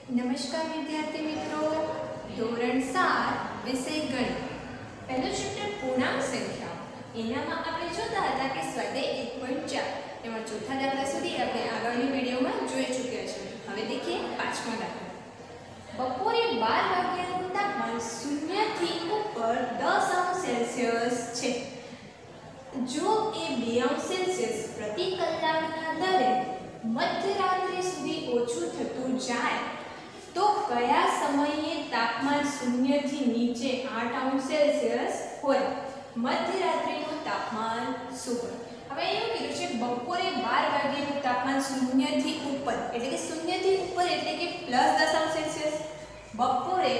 नमस्कार विद्यार्थी मित्रों, ધોરણ 7 વિષય ગણિત પહેલો ચેપ્ટર પૂર્ણાંક સંખ્યા એનામાં આપણે જોતા હતા કે સ્વાધ્યાય 1.4 તેમાં ચોથા દાખલા સુધી આપણે આગળની વિડિયોમાં જોઈ ચૂક્યા છીએ। હવે દેખીએ પાંચમો દાખલો। બપોરે 12 વાગ્યાનું તાપમાન 0 થી ઉપર 10 અંશ સેલ્સિયસ છે। જો એ 2 અંશ સેલ્સિયસ પ્રતિ કલાકના દરે મધ્યરાત્રિ સુધી ઓછું થતું જાય तो कया समये तापमान 0 થી નીચે 8 અંશ સેલ્સિયસ હોય। મધ્યરાત્રિનું તાપમાન શું હોય? હવે એવું કીધું છે બપોરે 12 વાગ્યાનું તાપમાન 0 થી ઉપર એટલે કે 0 થી ઉપર એટલે કે +10 અંશ સેલ્સિયસ। બપોરે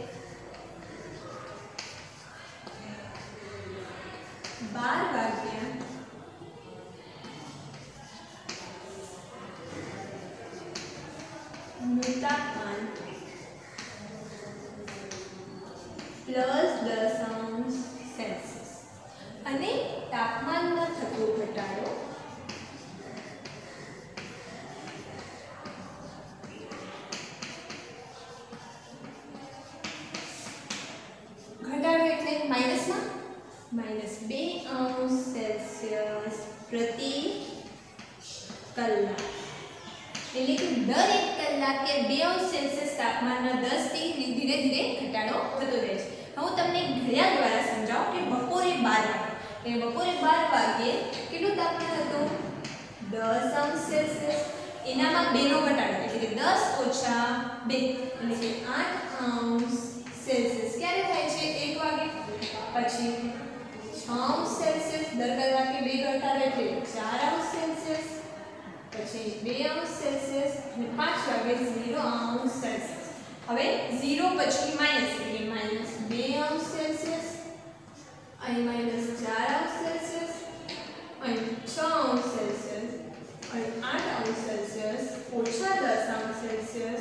12 વાગ્યા નું તાપમાન +10 અંશ સેલ્સિયસ અને તાપમાનમાં થતો ઘટાડો એટલે માઈનસમાં -2 અંશ સેલ્સિયસ પ્રતિ કલાક એટલે કે દર 1 કલાકે 2 અંશ સેલ્સિયસ તાપમાનમાં 10 થી ધીરે ધીરે ઘટાડો થતો રહે છે। હું તમને ઘડિયાળ દ્વારા સમજાવું કે બપોરે 12 વાગે એટલે બપોરે 12 વાગે કેટલું તાપમાન હતું 10 અંશ સેલ્સિયસ એનામાં 2 નો ઘટાડો એટલે કે 10 ઓછા 2 એટલે કે 8 અંશ સેલ્સિયસ ક્યારે થાય છે 1 વાગે પછી 6 અંશ સેલ્સિયસ દર કલાકે 2 ઘટાડો એટલે 4 અંશ સેલ્સિયસ પછી 2 અંશ સેલ્સિયસ અને 5 વાગે 0 અંશ સેલ્સિયસ। હવે 0 પછી માઈનસ એટલે -2 અંશ સેલ્સિયસ અને -4 અંશ સેલ્સિયસ અને 6 અંશ સેલ્સિયસ અને 8 અંશ સેલ્સિયસ ઓછા 10 અંશ સેલ્સિયસ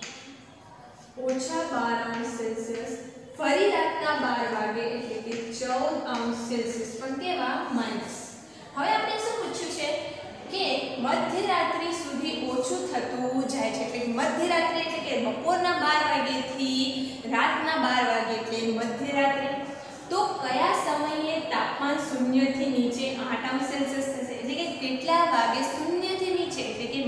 ઓછા 12 અંશ સેલ્સિયસ ફરી રાતના 12 વાગે એટલે કે 14 અંશ સેલ્સિયસ પણ કેવા માઈનસ। હવે આપણે શું પૂછ્યું છે કે મધ્યરાત્રિ સુધી ઓછું થતું જાય છે એટલે મધ્યરાત્રિ એટલે કે બપોરના 12 વાગ્યાથી રાતના 12 વાગે એટલે મધ્યરાત્રિ। તો કયા સમયે તાપમાન 0 થી નીચે 8 અંશ સેલ્સિયસ થશે એટલે કે કેટલા વાગે 0 થી નીચે એટલે કે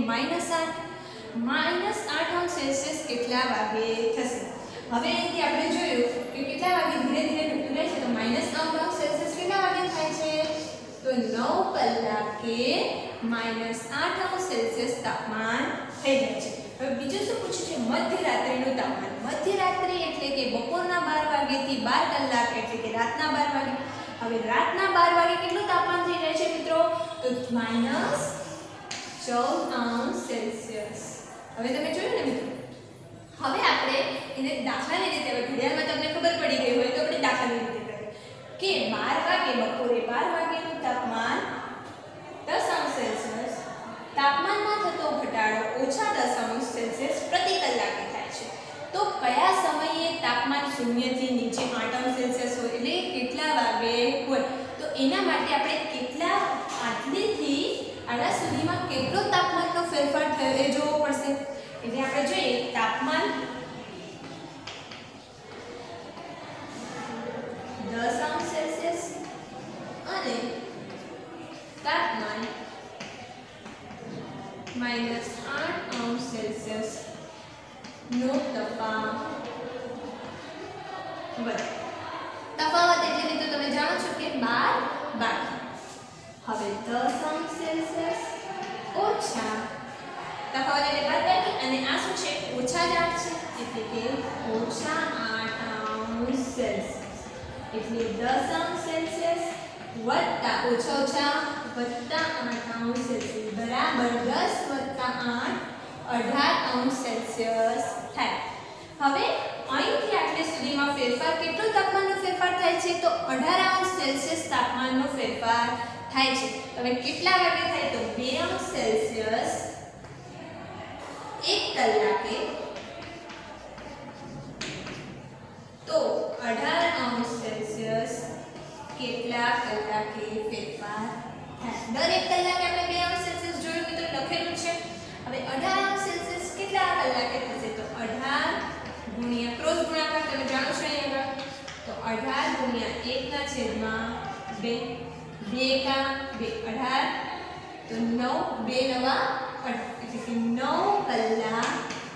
-8 અંશ સેલ્સિયસ કેટલા વાગે થશે। હવે અહીંથી આપણે જોયું કે કેટલા વાગે ધીરે ધીરે ઘટતું જાય છે તો -8 અંશ સેલ્સિયસ કેટલા વાગે થાય છે તો 9 કલાકે -8 અંશ સેલ્સિયસ તાપમાન થઈ જાય છે। હવે બીજું શું પૂછ્યું છે મધ્યરાત્રિનું તાપમાન। મધ્યરાત્રિ એટલે કે બપોરના 12 વાગ્યાથી 12 કલાક એટલે કે રાતના 12 વાગે। હવે રાતના 12 વાગે કેટલું તાપમાન થઈ જાય છે મિત્રો તો -14 અંશ સેલ્સિયસ। હવે તમે જોયું ને મિત્રો। હવે આપણે એને દાખલાની રીતે હવે ઘડિયાળમાં તમને ખબર પડી ગઈ હોય તો આપણે દાખલાની રીતે કરીએ કે 12 વાગે બપોરે 12 વાગ્યાનું તાપમાન 10 અંશ સેલ્સિયસ તાપમાનમાં થતો ઘટાડો ઓછા 10 અંશ સેલ્સિયસ પ્રતિ કલાકે થાય છે। તો કયા સમયે તાપમાન 0 થી નીચે 8 અંશ સેલ્સિયસ હોય એટલે કેટલા વાગે હોય તો એના માટે આપણે કેટલા આટલીથી આટલા સુધીમાં કેટલો તાપમાનનો ફેરફાર થયો એ જોવો પડશે। એટલે આપણે જોઈએ તાપમાન 10 અંશ સેલ્સિયસ અને તાપમાન -8 અંશ સેલ્સિયસ નો તફાવત એટલે મિત્રો તમે જાણો છો કે 12 બાકી। હવે 10 અંશ સેલ્સિયસ ઓછા તફાવત એટલે બાદબાકી અને આ શું છે ઓછા જ 8 છે એટલે કે ઓછા 8 અંશ સેલ્સિયસ એટલે 10 અંશ સેલ્સિયસ વત્તા ઓછા વત્તા 8 અંશ સેલ્સિયસ બરાબર 10 વત્તા 8 18 અંશ સેલ્સિયસ થાય। હવે અહીંથી આટલે સુધીમાં ફેરફાર કેટલો તાપમાનનો ફેરફાર થાય છે તો 18 અંશ સેલ્સિયસ તાપમાનનો ફેરફાર થાય છે। હવે કેટલા વાગે થાય તો 2 અંશ સેલ્સિયસ 1 કલાકે તો 18 અંશ સેલ્સિયસ કેટલા કલાકે ફેરફાર થાય। દર 1 કલાકે આપણે 2 અંશ સેલ્સિયસ જોયું મિત્રો લખેલું છે। હવે 18 अंश सेल्सियस કેટલા કલાકે થશે તો 18 18 ગુણ્યા 1 ના છેદમાં 2, 2 એકા 2, 18 તો 9, 2 નવા 18 એટલે કે 9 કલાક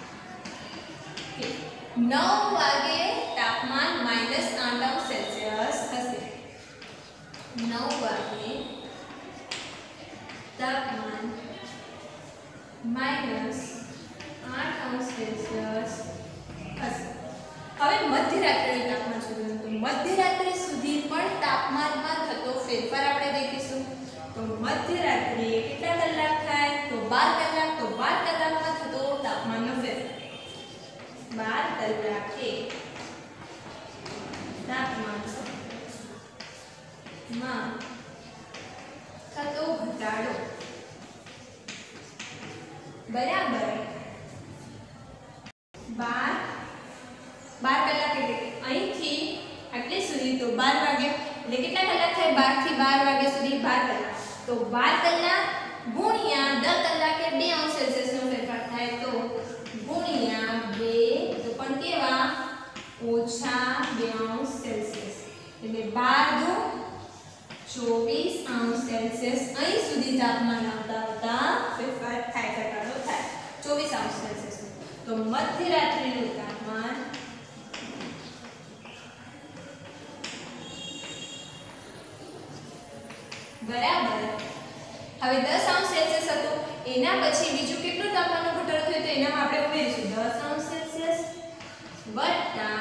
9 વાગે તાપમાન -8°C હશે. 9 વાગે તાપમાન -8°C હશે. હવે મધ્યરાત્રિનું તાપમાન શોધવાનું. તો મધ્યરાત્રિ સુધી પણ તાપમાનમાં થતો ફેરફાર આપણે દેખીશું. તો મધ્યરાત્રિએ કેટલા કલાક થાય? તો 12 કલાક. તો 12 કલાકમાં થતો તાપમાનનો ફેરફાર 12 કલાકે તાપમાનમાં થતો ઘટાડો બરાબર 12 કલાક એટલે અહીંથી આટલે સુધી તો 12 વાગે એટલે કેટલા કલાક થાય? 12 થી 12 વાગ્યા સુધી 12 કલાક. તો 12 કલાક ગુણ્યા 10 કલાકે 2°C નો ફેરફાર થાય. તો ગુણ્યા 2 તો પણ કેવા? -2°C એટલે 12 દુ 24°C. અહીં સુધી તાપમાન આવતા ફેરફાર થાય, ઘટાડો થાય 24°C. તો મધ્યરાત્રિનું તાપમાન બરાબર હવે 10°C હતું. એના પછી બીજું કેટલું તાપમાનનો ઘટાડો થયો? તો એનામાં આપણે ઉમેરીશું 10°C વત્તા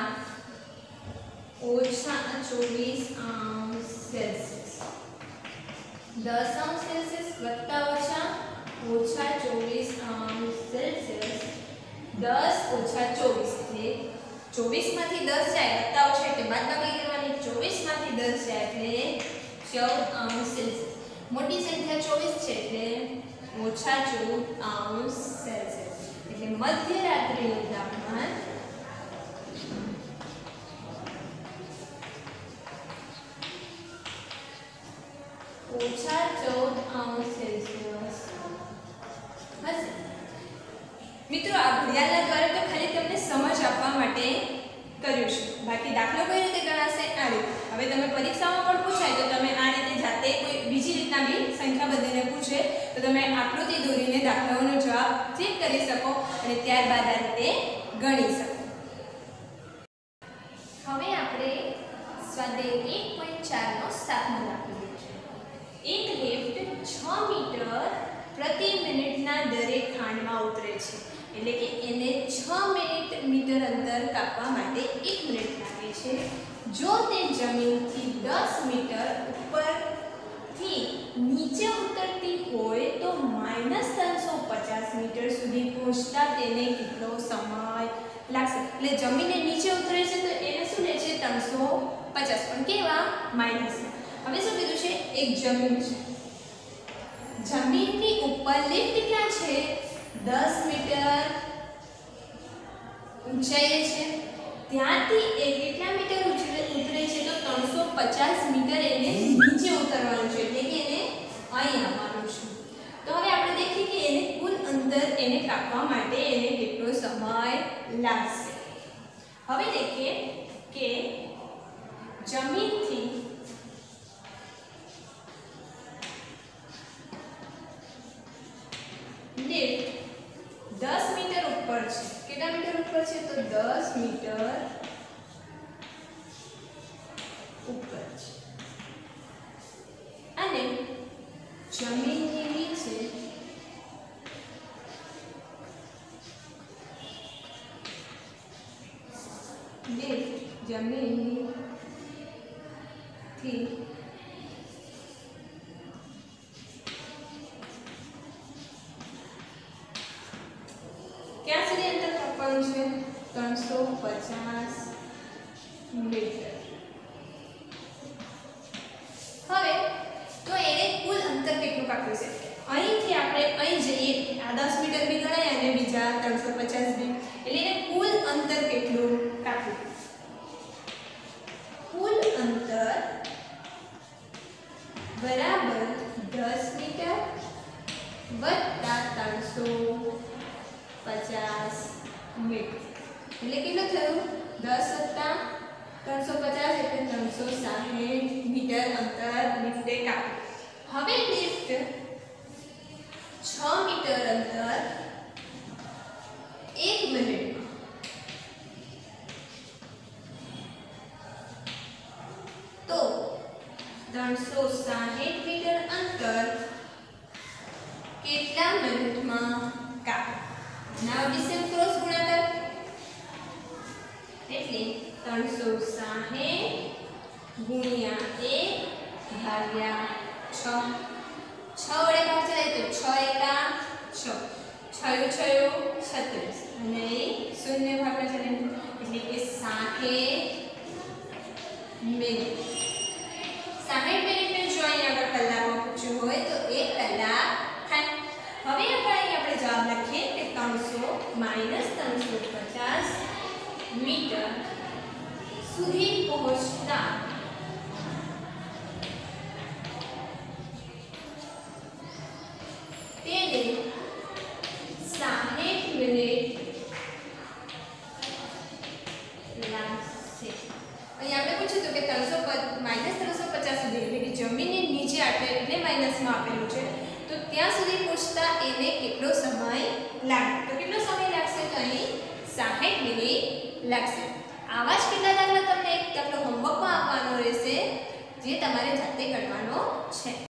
-24°C. 10°C વત્તા ઓછા -24°C. 10 ઓછા 24 એટલે 24 માંથી 10 જાય વત્તા ઓછા એટલે બાદબાકી કરવાની. 24 માંથી 10 જાય એટલે 14°C. મોટી સંખ્યા 24 છે એટલે -14°C. એટલે મધ્યરાત્રિનું તાપમાન -14°C હશે. મિત્રો આ ઘડિયાળના દ્વારા તો ખાલી તમને સમજ આપવા માટે કર્યું છે. બાકી દાખલો કઈ રીતે ગણાશે? આ રીતે. હવે તમે પરીક્ષામાં પણ પૂછાય તો તમે આ રીતે જાતે કોઈ બીજી રીતના બી સંખ્યા બદલીને પૂછે તો તમે આકૃતિ દોરીને દાખલાઓનો જવાબ ચેક કરી શકો અને ત્યારબાદ આ રીતે ગણી શકો. હવે આપણે સ્વાધ્યાય 1.4 નો 7મો દાખલો જોઈશું. એક લિફ્ટ 6 મીટર પ્રતિ મિનિટના દરે ખાંડમાં ઉતરે છે. એટલે કે એને 6 મીટર અંતર કાપવા માટે 1 મિનિટ લાગે છે. જો તે જમીનથી 10 મીટર ઉપરથી નીચે ઉતરતી હોય તો -350 મીટર સુધી પહોંચતા તેને કેટલો સમય લાગશે? એટલે જમીને નીચે ઉતરે છે તો એને શું લે છે? 350. પણ કેવા? માઇનસ. હવે શું કીધું છે? એક જમીન છે. જમીનની ઉપર લિફ્ટ ક્યાં છે? 10 મીટર ઊંચાઈએ છે. ત્યાંથી એ કેટલા મીટર ઉતરે છે? તો 350 મીટર એને નીચે ઉતરવાનું છે. એટલે કે એને અહીં આવવાનું છે. તો હવે આપણે દેખીએ કે એને કુલ અંતર એને કાપવા માટે એને કેટલો સમય લાગશે. હવે દેખીએ કે જમીનથી લિફ્ટ 10 મીટર ઉપર છે. કેટલા મીટર ઉપર છે? તો 10 મીટર ઉપર છે. અને જમીનની નીચે લિફ્ટ જમીનથી ક્યાં સુધી અંતર કાપવાનું છે? 350 મીટર. હવે તો એને કુલ અંતર કેટલું કાપ્યું છે? અહીંથી આપણે અહીં જઈએ આ 10 મીટર બી ગણાય અને બીજા 350 બી. એટલે એને કુલ અંતર કેટલું કાપ્યું? કુલ અંતર બરાબર 10 મીટર વત્તા 350 મીટર. એટલે કેટલું થયું? 10 વત્તા 350 એટલે 360 મીટર અંતર લિફ્ટે કાપ્યું. હવે લિફ્ટ 6 મીટર અંતર 1 મિનિટમાં તો 360 મીટર અંતર કેટલા મિનિટમાં કાપે? now this is ક્રોસ ગુણાકાર એટલે 360 ગુણ્યા 1 ભાગ્યા 6 6 વડે ભાગ ચલાય તો 6 એકા 6 6 6 36 અને શૂન્ય ભાગમાં ચલાય એટલે કે 60 મિનિટ. 60 મિનિટને જો અહીં આગળ કલાકમાં પૂછ્યું હોય તો 1 કલાક થાય. હવે આપણે જવાબ લખીએ કે 300 માઈનસ 350 મીટર સુધી પહોંચતા તેને 60 મિનિટ લાગશે. અહીં આપણે પૂછ્યું હતું કે 300 માઈનસ 350 સુધી એટલે કે જમીનની નીચે એટલે માઈનસમાં આપેલું છે તો ત્યાં સુધી પહોંચતા એને કેટલો સમય લાગે? તો કેટલો સમય લાગશે? તો અહીં 60 મિનિટ લાગશે. આવા જ કેટલા દાખલા તમને એક દાખલો હોમવર્કમાં આપવાનો રહેશે જે તમારે જાતે કરવાનો છે.